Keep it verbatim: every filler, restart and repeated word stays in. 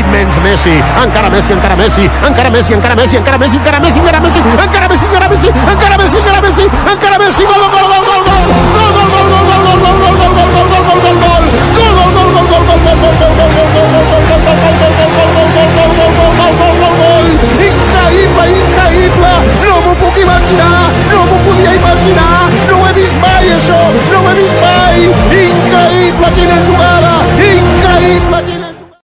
l'immens Messi, encara Messi, encara Messi, encara Messi, encara Messi, encara Messi, encara Messi, encara Messi, encara Messi, encara Messi, encara Messi, encara Messi, encara Messi,